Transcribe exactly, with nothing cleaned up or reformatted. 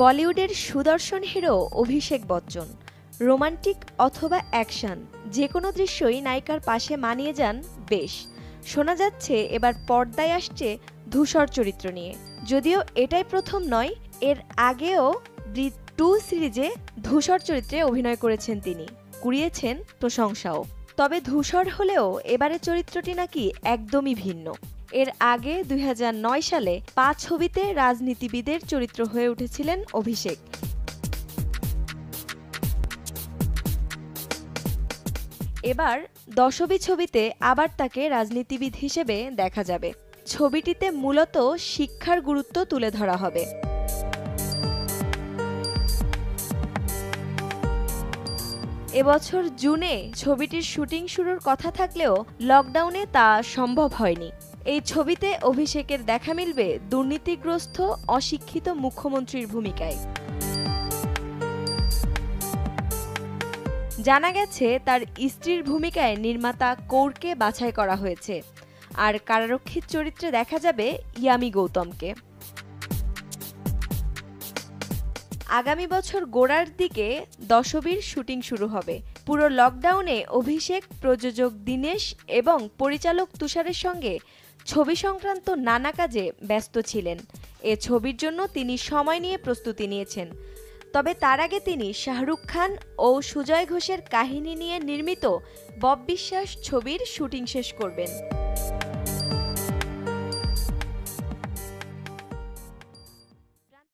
বলিউডের সুদর্শন hero Abhishek Bachchan romantic অথবা অ্যাকশন যে কোনো দৃশ্যই নায়িকার পাশে মানিয়ে যান বেশ। শোনা যাচ্ছে এবার পর্দায় আসছে ধূসর চরিত্র নিয়ে। যদিও এটাই প্রথম নয়, এর আগেও দি টু সিরিজে ধূসর চরিত্রে অভিনয় করেছেন তিনি, কুড়িয়েছেন প্রশংসাও। তবে ধূসর হলেও এবারে চরিত্রটি নাকি একদমই ভিন্ন। এর আগে দুই হাজার নয় সালে পাঁচ ছবিতে রাজনীতিবিদের চরিত্র হয়ে উঠেছিলেন অভিষেক। এবার দশবী ছবিতে আবার তাকে রাজনীতিবিদ হিসেবে দেখা যাবে। ছবিটিতে মূলত শিক্ষার গুরুত্ব তুলে ধরা হবে। এবছর জুনে ছবিটির শুটিং শুরুর কথা থাকলেও লকডাউনে তা সম্ভব হয়নি। এই ছবিতে অভিষেকের দেখা মিলবে দুর্নীতিগ্রস্ত অশিক্ষিত মুখ্যমন্ত্রীর ভূমিকায়। জানা গেছে তার স্ত্রীর ভূমিকায় নির্মাতা কৌরকে বাছাই করা হয়েছে, আর কারারক্ষীর চরিত্রে দেখা যাবে ইয়ামি গৌতমকে। আগামী বছর গোড়ার দিকে দশবীর শুটিং শুরু হবে। পুরো লকডাউনে অভিষেক, প্রযোজক দীনেশ এবং পরিচালক তুষারের সঙ্গে ছবি সংক্রান্ত নানা কাজে ব্যস্ত ছিলেন। এ ছবির জন্য তিনি সময় নিয়ে প্রস্তুতি নিয়েছেন। তবে তার আগে তিনি শাহরুখ খান ও সুজয় ঘোষের কাহিনী নিয়ে নির্মিত বব বিশ্বাস ছবির শুটিং শেষ করবেন।